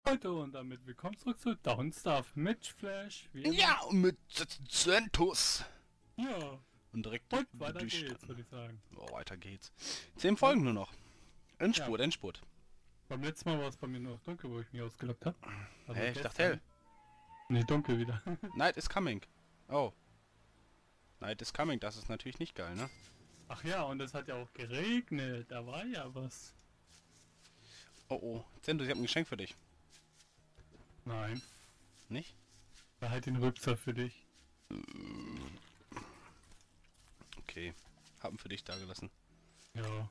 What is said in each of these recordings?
Leute, und damit willkommen zurück zu Downstuff mit Flash. Wie immer. Ja, und mit Zentus. Ja, Und direkt und weiter geht's, durchstarten. würde ich sagen. Oh, weiter geht's. 10 Ja, Folgen nur noch. ja. Endspurt, Endspurt. Beim letzten Mal war es bei mir noch dunkel, wo ich mich ausgelockt habe. Also Hä, ich dachte hell. gestern. Nee, dunkel wieder. Night is coming. Oh. Night is coming, das ist natürlich nicht geil, ne? Ach ja, und es hat ja auch geregnet. Da war ja was. Oh oh. Zentus, ich hab ein Geschenk für dich. Nein, Nicht? behalt den Rübser für dich. Okay. Hab ihn für dich dagelassen. Ja.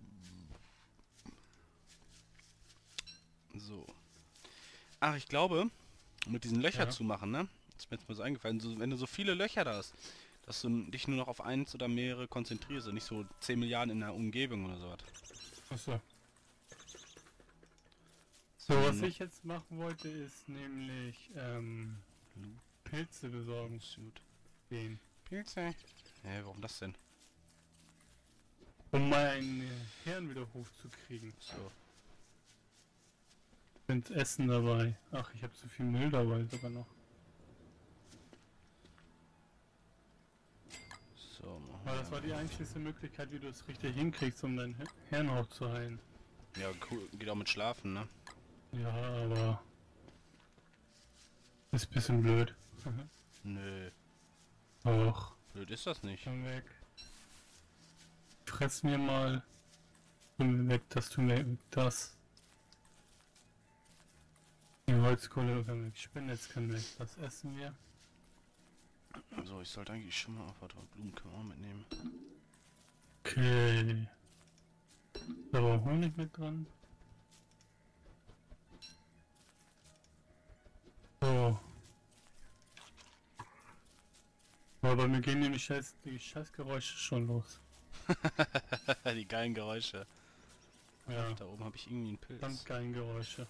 So. Ach, ich glaube, mit diesen Löcher Ja. zu machen, ne? Ist mir jetzt mal so eingefallen. So, wenn du so viele Löcher da hast, dass du dich nur noch auf eins oder mehrere konzentrierst und nicht so 10 Milliarden in der Umgebung oder sowas. Achso. So, was ich jetzt machen wollte, ist nämlich, Pilze besorgen Suit. gehen. Pilze. Hä, warum das denn? Um mein Hirn wieder hochzukriegen. So. Sind Essen dabei. Ach, ich habe zu viel Müll dabei sogar noch. So, machen Aber das war die einzige Möglichkeit, wie du es richtig hinkriegst, um dein Hirn hochzuheilen. ja, cool. Geht auch mit Schlafen, ne? Ja, aber... Ist ein bisschen blöd. Nö. Och, Blöd ist das nicht. komm weg. Fress mir mal. Tu mir weg, das, tu mir weg, das. Die Holzkohle kann weg, Spinnnetz kann weg. Das essen wir. So, ich sollte eigentlich schon mal auf warte, Blumen können wir auch mitnehmen. Okay. Da war Honig mit dran. So. Aber bei mir gehen nämlich die Scheißgeräusche schon los. Die geilen Geräusche. Ja, Da oben habe ich irgendwie einen Pilz. ganz geile Geräusche.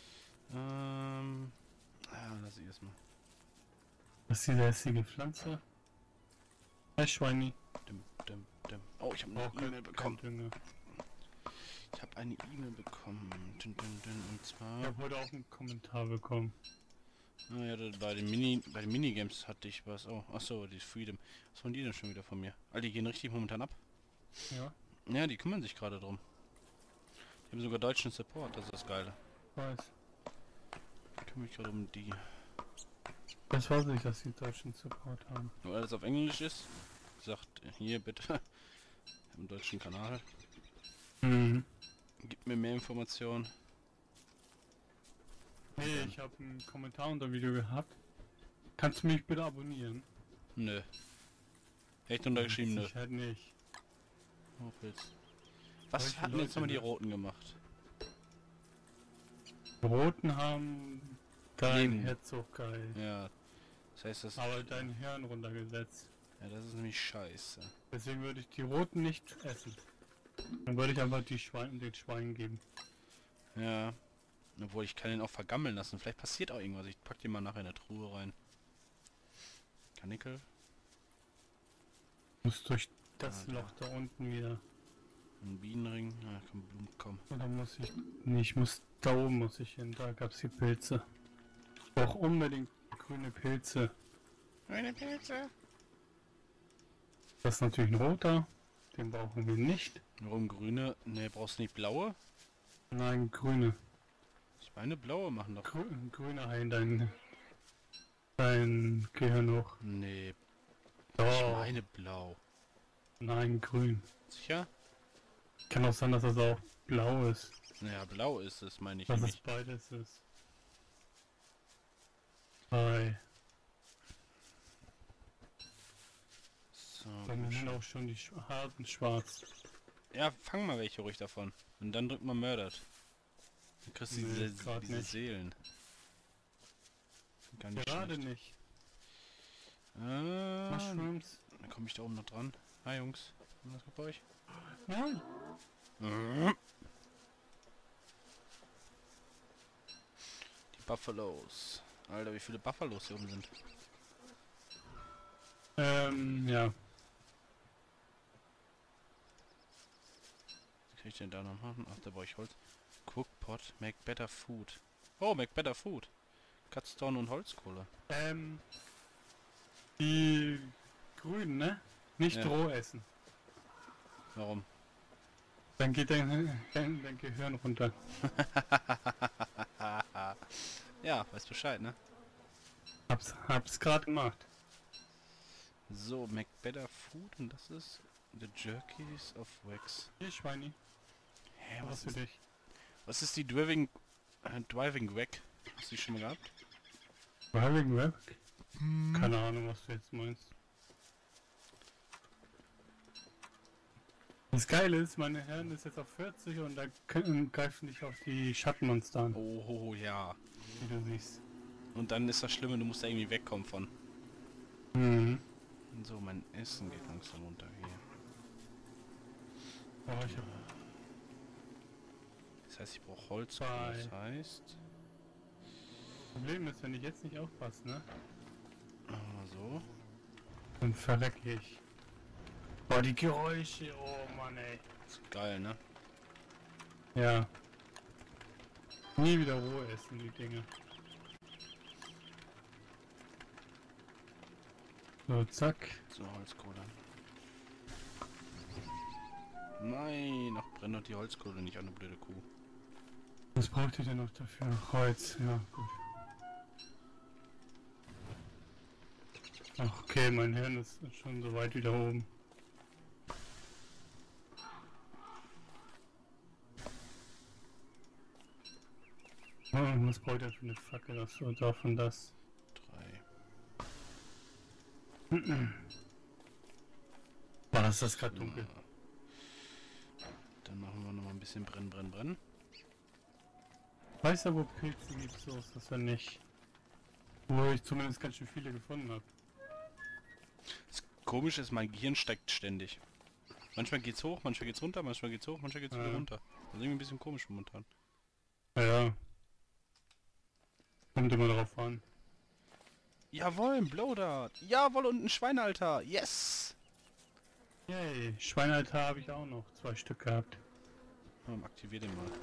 Ja, lass ich erstmal. Was ist diese hässliche Pflanze? Hey Schweini. Dim, dim, dim. Oh, ich habe eine Braucht E-Mail bekommen. kein Dünger. Ich habe eine E-Mail bekommen. Dün, dün, dün. Und Ich zwar. habe heute auch einen Kommentar bekommen. Naja, bei den Minigames hatte ich was. Oh, achso, die Freedom. Was wollen die denn schon wieder von mir? All die gehen richtig momentan ab. Ja, Ja, die kümmern sich gerade drum. Die haben sogar deutschen Support, das ist das Geile. weiß. Ich kümmere mich gerade um die. Das weiß ich, dass die deutschen Support haben. Nur alles auf Englisch ist. Sagt, hier bitte. Ich habe einen deutschen Kanal. Mhm. Gib mir mehr Informationen. Nee, ich habe einen Kommentar unter dem Video gehabt. Kannst du mich bitte abonnieren? Nö. Echt untergeschrieben, nö. Ich halt nicht. Oh, Pilz. Was Solche hatten jetzt Leute, nochmal die ne? Roten gemacht? Die Roten haben dein Leben. Herzog geil. Ja. Das heißt, das. Aber dein Hirn runtergesetzt. Ja, das ist nämlich scheiße. Deswegen würde ich die Roten nicht essen. Dann würde ich einfach den Schweinen geben. Ja. Obwohl, ich kann den auch vergammeln lassen. Vielleicht passiert auch irgendwas. Ich pack den mal nachher in eine Truhe rein. Karnickel. Muss durch das Ah, da. Loch da unten wieder. Ein Bienenring. Ja, komm, Blumen, komm. Oder muss ich... Nee, ich muss... Da oben muss ich hin. Da gab's die Pilze. Ich brauche unbedingt grüne Pilze. Meine Pilze. Das ist natürlich ein roter. Den brauchen wir nicht. Warum grüne? Ne, brauchst du nicht blaue? Nein, grüne. Ich meine, blaue machen doch. Grüne heilen dein Gehirn hoch. Nee, ich Oh, meine blau. nein, grün. Sicher? Kann auch sein, dass das auch blau ist. Naja, blau ist es, meine ich Dass es nicht. beides ist. Bei So, mir gut. sind auch schon die harten schwarz. Ja, fang mal welche ruhig davon. Und dann drück mal Murdered. Dann kriegst du Nee, grad diese nicht. Seelen. Gar nicht Gerade schlecht. nicht. Dann Mushrooms. komme ich da oben noch dran. Hi Jungs. Was geht bei euch? Nein. Die Buffalos. Alter, wie viele Buffalos hier oben sind. Ja. Was kann ich denn da noch machen? Ach, da brauche ich Holz. Cookpot, make better food. Oh, make better food. Cutstone und Holzkohle. Die Grünen, ne? Nicht Ja. roh essen. Warum? Dann geht dein Gehirn runter. Ja, weißt Bescheid, ne? Hab's gerade gemacht. So, make better food und das ist the Jerkies of Wax. Hier, Schweini. Hä, Was für dich? was ist die Driving Wack? Hast du die schon mal gehabt? Driving Web? Keine Ahnung, was du jetzt meinst. Das Geile ist, meine Herren ist jetzt auf 40 und da greifen dich auf die Schattenmonster an, Oh, ja. wie du siehst. Und dann ist das Schlimme, du musst da irgendwie wegkommen von. Mhm. So, mein Essen geht langsam runter hier. Oh, ich hab Das heißt, ich brauche Holz. Bye. Das heißt... Problem ist, wenn ich jetzt nicht aufpasse, ne? So. Dann verrecke ich. Boah, die Geräusche, oh Mann, ey. Ist geil, ne? Ja. Nie wieder roh essen, die Dinge. So, zack. So, Holzkohle. Nein, noch brennt noch die Holzkohle nicht an, eine blöde Kuh. Was braucht ihr denn noch dafür? Holz, ja, gut. Ach, okay, mein Hirn ist schon so weit wieder oben. Oh, was braucht ihr für eine Fackel? Das so davon das. 3. Boah, ist das gerade dunkel. Dann machen wir noch mal ein bisschen brennen. Weißt du, wo Pilze gibt, so ist das ja nicht. Wo ich zumindest ganz schön viele gefunden habe. Das Komische ist, mein Gehirn steigt ständig. Manchmal geht's hoch, manchmal geht's runter, manchmal geht's hoch, manchmal geht's wieder runter. Das ist irgendwie ein bisschen komisch momentan. Ja. Kommt immer darauf an. Jawohl, ein Blowdart. Jawohl, und ein Schweinealtar. Yes! Yay, Schweinealtar habe ich auch noch 2 Stück gehabt. Aktivier den mal.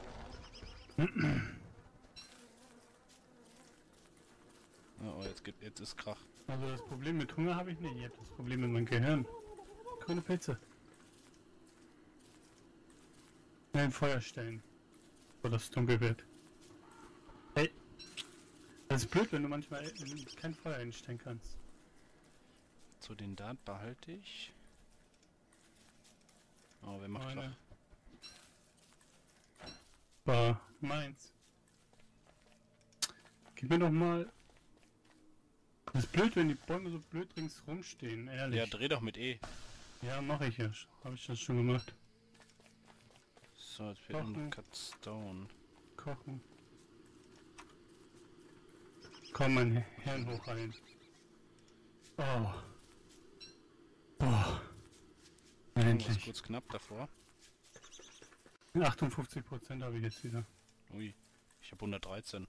Oh, jetzt ist Krach. Also das Problem mit Hunger habe ich nicht, ich habe das Problem mit meinem Gehirn. Grüne Pilze. In ein Feuer stellen, wo das dunkel wird. Hey, das ist blöd, wenn du manchmal kein Feuer einstellen kannst. So, den Dart behalte ich. Oh, wer macht Krach? War meins. Gib mir doch mal... Das ist blöd, wenn die Bäume so blöd ringsrum stehen, ehrlich. Ja, dreh doch mit E. Ja, mache ich ja. Habe ich das schon gemacht. So, jetzt wird ein Cutstone. Kochen. Komm, mein Herrn hoch rein. Oh. Oh. Das ist Endlich. kurz knapp davor. 58% habe ich jetzt wieder. Ui, ich habe 113.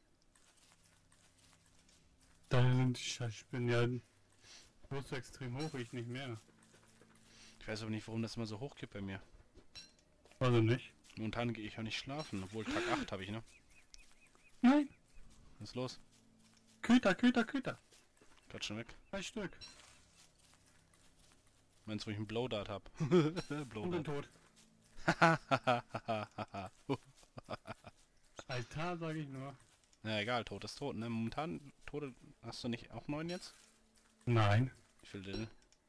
Da sind die Scheißspinnen ja bloß so extrem hoch, ich nicht mehr. Ich weiß aber nicht, warum das immer so hoch geht bei mir. Also nicht? Momentan gehe ich auch nicht schlafen, obwohl Tag 8 habe ich, ne? Nein! Was ist los? Köter, Köter, Köter! Gerade schon weg. 3 Stück. Meinst du, wo ich einen Blowdart hab? Und bin Blowdart. tot. Altar, sage ich nur. Na egal, tot ist tot, ne? Momentan, Tode, hast du nicht auch 9 jetzt? Nein. Wie viel denn?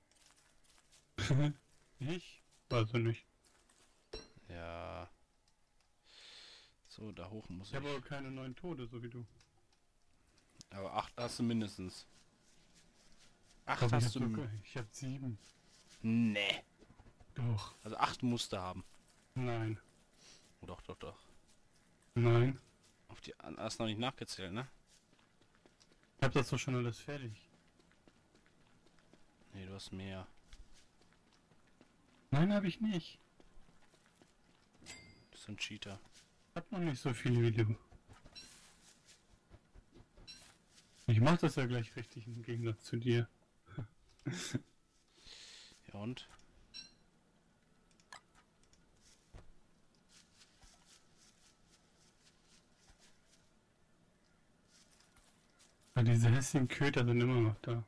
Ich? Also nicht. Ja. So, da hoch muss Ich ich. habe aber keine 9 Tode, so wie du. Aber 8 hast du mindestens. 8 Ich hast du... Ich habe 7. Nee. Doch. Also 8 musst du haben. Nein. Oh, doch. Nein. Auf die hast noch nicht nachgezählt, ne? Ich habe das doch schon alles fertig. Nee, du hast mehr. Nein, habe ich nicht. Du bist ein Cheater. Ich hab noch nicht so viele wie du. Ich mach das ja gleich richtig im Gegensatz zu dir. Ja und? Aber diese hässlichen Köter sind immer noch da.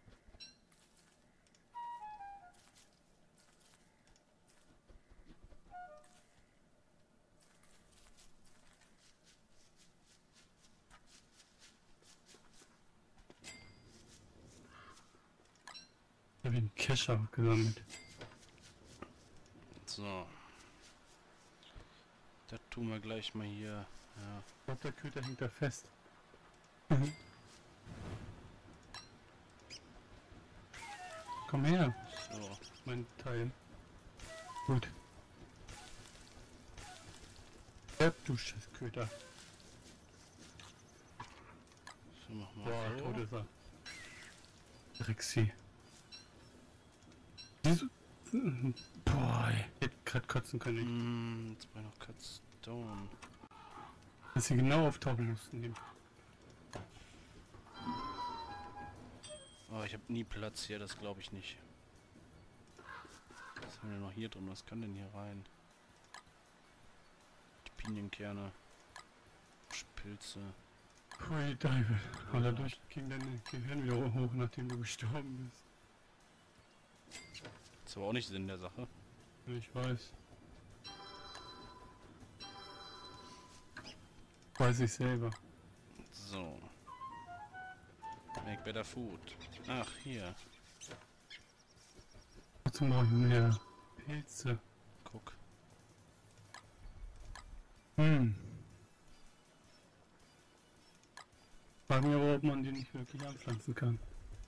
Ich habe einen Kescher gesammelt. So. Das tun wir gleich mal hier. Ja. Ich glaube, der Köter hängt da fest. Komm her, So. mein Teil. Gut. Du Köter. So, machen wir Boah, so. tot ist er. Rixi. Wieso? Boah, ich hätte gerade kotzen können. Jetzt brauche ich noch Cut Stone. Dass sie genau auftauchen mussten. Die. Oh, ich habe nie Platz hier, das glaube ich nicht. Was haben wir noch hier drin? Was kann denn hier rein? Die Pinienkerne. Pilze. Hui, Teufel. Aber dadurch ging dein Gehirn wieder hoch, nachdem du gestorben bist. Ist aber auch nicht Sinn der Sache. Ich weiß. Weiß ich selber. So. Make better food. Ach, hier. Wozu brauche ich mehr Pilze? Guck. Frag mich aber, ob man die nicht wirklich anpflanzen kann.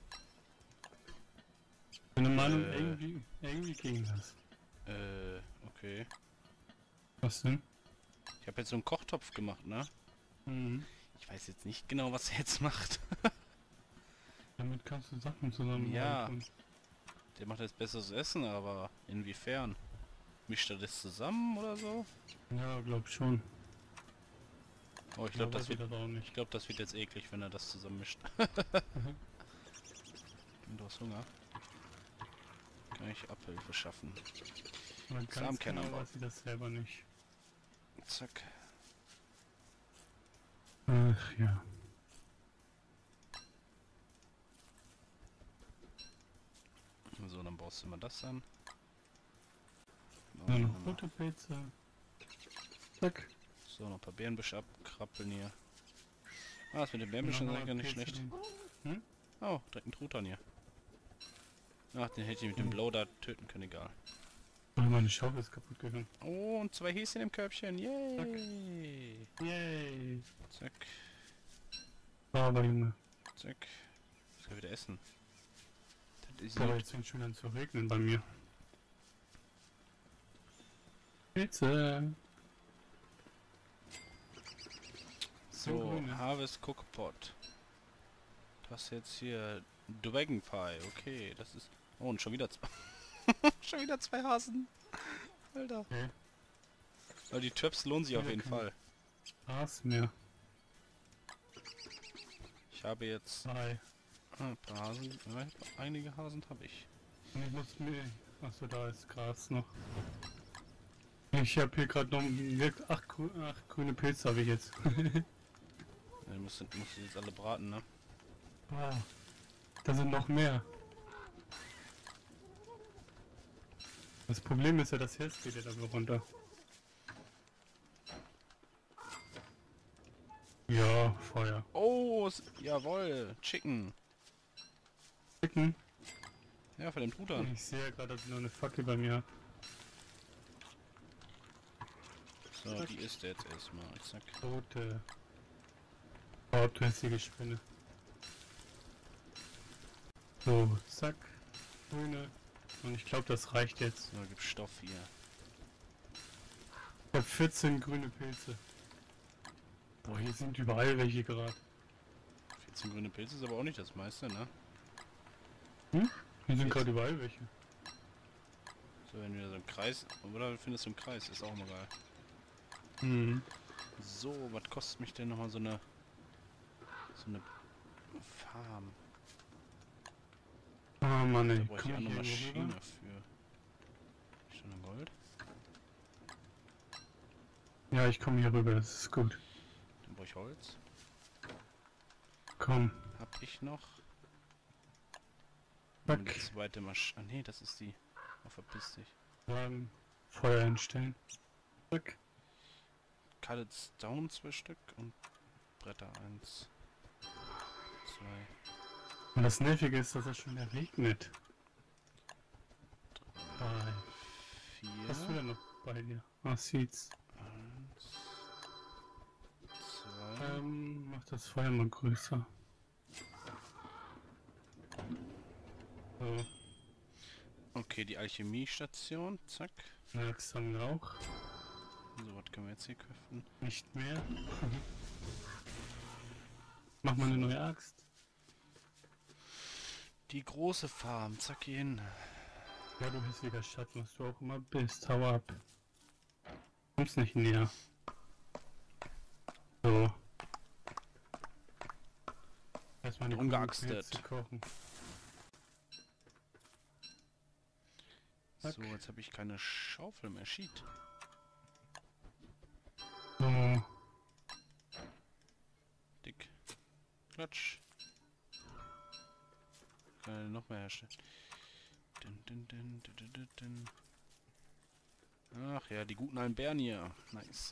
Meine Meinung, irgendwie ging das. Okay. Was denn? Ich habe jetzt so einen Kochtopf gemacht, ne? Mhm. Ich weiß jetzt nicht genau, was er jetzt macht. Damit kannst du Sachen zusammen. Ja. Der macht jetzt besseres Essen, aber inwiefern? Mischt er das zusammen oder so? Ja, glaub schon. Oh, ich glaube, das wird auch nicht. Ich glaube, das wird jetzt eklig, wenn er das zusammen mischt. Du hast Hunger. Kann ich Abhilfe schaffen. Man kann Samenkerne genau, anbauen. weiß ich das selber nicht. Zack. Ach ja. So, dann baust du mal das an. Nur noch rote Pilze. Zack. So, noch ein paar Beerenbüsche abkrabbeln hier. Ah, das mit den Beerenbüschen ist eigentlich gar nicht schlecht. Hm? Oh, direkt ein Truthahn hier. Ach, den hätte ich mit dem Blow da töten können, egal. Oh, meine Schaufel ist kaputt gegangen. Oh, und 2 Häschen im Körbchen. Yay! Yay. Zack, Aber Junge. zack. Ich soll wieder essen. Das ist Boah, gut. jetzt fängt schon an zu regnen bei mir. Pilze. So, grüne. Harvest Cookpot. Das jetzt hier Dragon Pie. Okay, das ist... Oh, und schon wieder zwei... schon wieder 2 Hasen. Alter. Okay. Aber die Traps lohnen sich auf jeden Fall. Spaß mehr. Ich habe jetzt Hi. ein paar Hasen. Einige Hasen habe ich. Und ich muss mir... Achso, da ist Gras noch. Ich habe hier gerade noch 8 grüne Pilze habe ich jetzt. Ja, musst du jetzt alle braten, ne? Wow. Da sind noch mehr. Das Problem ist ja, das Herz geht ja da runter. Ja, Feuer. Oh, jawohl, Chicken. Chicken. Ja, von dem Truthahn. Ich sehe ja gerade, dass ich noch eine Fackel bei mir habe. So, die isst er jetzt erstmal. Zack. Rote. Oh, du hässliche Spinne. So, zack. Grüne. Und ich glaube, das reicht jetzt. So, gib Stoff hier. Ich habe 14 grüne Pilze. Boah, hier sind überall welche gerade. 14 grüne Pilze ist aber auch nicht das meiste, ne? Hm? Hier sind gerade überall welche. So, wenn wir so im Kreis... Oder findest du im Kreis? Ist auch mal geil. Mhm. So, was kostet mich denn nochmal so eine... Farm? Ah, Mann, Da ey. brauche ich auch Komm eine ich hier Maschine rüber? für. Schon ein Gold? Ja, ich komme hier rüber, das ist gut. Dann brauche ich Holz. Komm. Hab ich noch. Zack. Die zweite Maschine. Ah nee, das ist die. Oh, verpiss dich. Feuer einstellen. Zack. Cutted Down 2 Stück und Bretter 1, 2, Und das Nervige ist, dass es schon wieder regnet. 3. 4, Was ist wieder noch bei dir? Ah, Seeds. 1, 2. Mach das Feuer mal größer. So, Okay, die Alchemiestation. Zack. eine Axt haben wir auch. So, was können wir jetzt hier köpfen? Nicht mehr. Mach mal eine neue Axt. Die große Farm. Zack, hier hin. Ja, du hässlicher Schatten, was du auch immer bist. Hau ab. Kommst nicht näher. So. Erstmal eine Ungeaxtet. zu kochen. Zack. So, jetzt habe ich keine Schaufel mehr. Shit. So. Dick. Klatsch. Kann noch mehr herstellen. Ach ja, die guten alten Bären hier. Nice.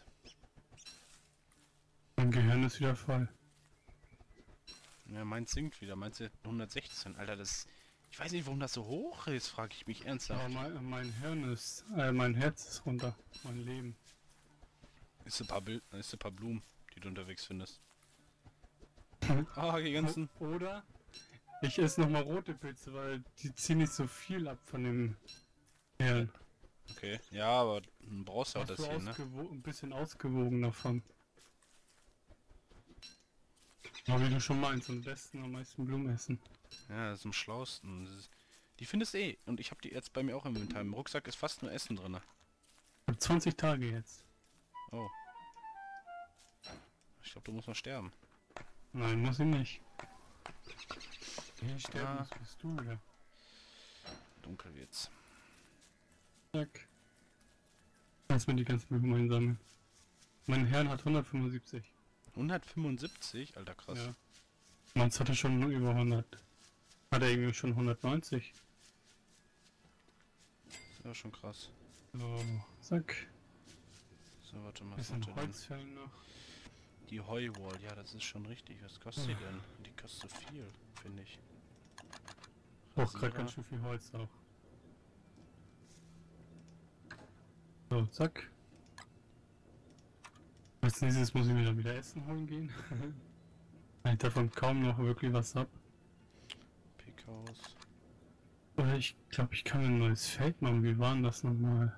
Mein Gehirn ist wieder voll. Ja, meins sinkt wieder. Meins ist 116. Alter, das... Ich weiß nicht, warum das so hoch ist, frage ich mich ernsthaft. Aber mein Hirn ist... mein Herz ist runter. Mein Leben. Ist ein paar Blumen, die du unterwegs findest. Ah, die ganzen... Oder ich esse nochmal rote Pilze, weil die ziehen nicht so viel ab von dem Hirn. Okay, ja, aber du brauchst ja auch Machst das du hier, ne? ein bisschen ausgewogen davon. Aber wie du schon meinst, am besten am meisten Blumen essen. Ja, das ist am schlausten. Die findest du eh. Und ich habe die jetzt bei mir auch im Inventar. Im Rucksack ist fast nur Essen drin. Ich hab 20 Tage jetzt. Oh. Ich glaube, du musst noch sterben. Nein, muss ich nicht. Hier sterben musst, bist du wieder. Dunkel wird's. Zack. Lass mir die ganzen Blumen einsammeln. Mein Herrn hat 175. 175? Alter, krass. Ja. Meins hatte schon nur über 100. Hat er irgendwie schon 190. Das ist ja schon krass. So, zack. So, warte mal. Bisschen Holz fällen noch. Die Heuwall, ja, das ist schon richtig. Was kostet die denn? Die kostet so viel, finde ich. Auch gerade ganz schön viel Holz auch. So, zack. Als nächstes muss ich mir dann wieder Essen holen gehen. Ich davon kaum noch wirklich was ab. Pickhaus. Oder ich glaube, ich kann ein neues Feld machen. Wie war denn das nochmal?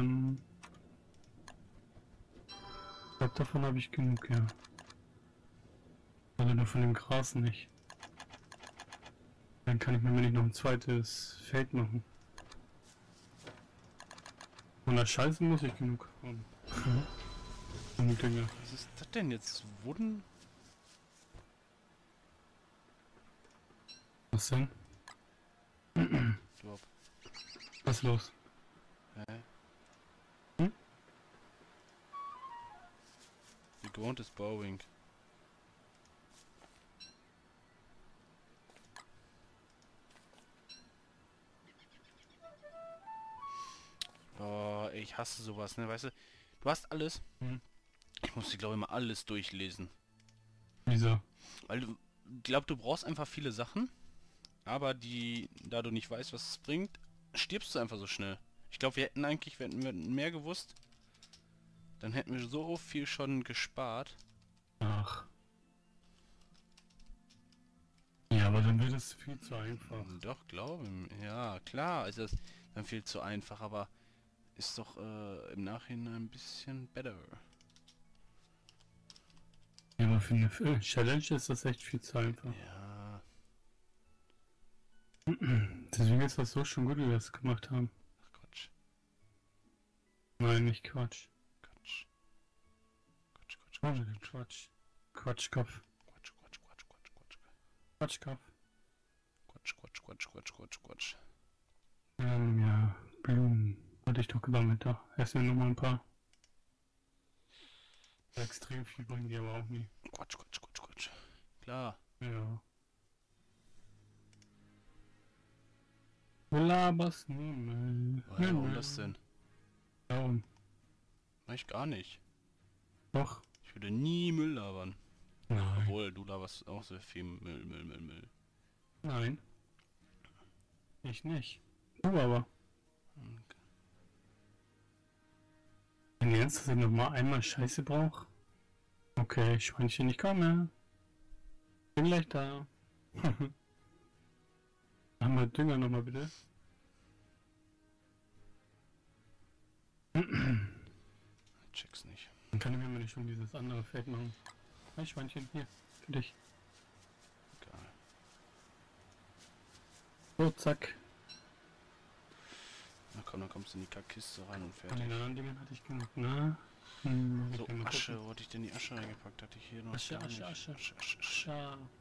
Ich glaube, davon habe ich genug, ja. Also nur von dem Gras nicht. Dann kann ich mir nicht noch ein zweites Feld machen. Von der Scheiße muss ich genug haben. Dinge. Was ist das denn jetzt? Wurden? Was denn? Drop. Was ist los? Hä? Hm? Wie gewohnt ist Bowing. Oh, ich hasse sowas, ne? Weißt du, du hast alles. Hm. Ich muss die, glaube ich, mal alles durchlesen. Wieso? Weil du glaubst, du brauchst einfach viele Sachen, aber da du nicht weißt, was es bringt, stirbst du einfach so schnell. Ich glaube, wir hätten eigentlich, wenn wir mehr gewusst, dann hätten wir so viel schon gespart. Ach. Ja, aber dann wird es viel zu einfach. Doch, glaube ich. Ja, klar, ist das dann viel zu einfach, aber ist doch im Nachhinein ein bisschen better. Ja, aber für eine Challenge ist das echt viel zu einfach. Ja. Deswegen ist das so schon gut, wie wir es gemacht haben. Ach, Quatsch. Nein, nicht Quatsch. Quatsch. Quatsch, Quatsch, Oh, Quatsch. Quatsch. Quatschkopf. Quatsch, Quatsch, Quatsch, Quatsch, Quatsch. Quatschkopf. Quatsch, Quatsch, Quatsch, Quatsch, Quatsch, Quatsch. Ja, Blumen. Hatte ich doch gesammelt da. Essen wir nochmal ein paar. Extrem viel bringen die aber auch nie. Quatsch, Quatsch, Quatsch, Quatsch. Klar. Ja. laberst nur Müll. Warum das denn? Warum? Mach ich gar nicht. Doch. Ich würde nie Müll labern. Nein. Obwohl, du laberst auch sehr viel Müll. Nein. Ich nicht. Du aber. Okay. Wenn jetzt, dass ich nochmal einmal Scheiße brauche? Okay, Schweinchen, ich komme. Bin gleich da. Einmal Dünger nochmal bitte. Ich check's nicht. Dann kann ich mir mal nicht schon dieses andere Feld machen. Hi Schweinchen, hier, für dich. Egal. So, zack. Na komm, dann kommst du in die Kackkiste rein und Von fertig. den anderen Dingen hatte ich genug, ne? So, Asche, wo hatte ich denn die Asche reingepackt? Hatte ich hier noch Asche, gar Asche, nicht. Asche. Asche.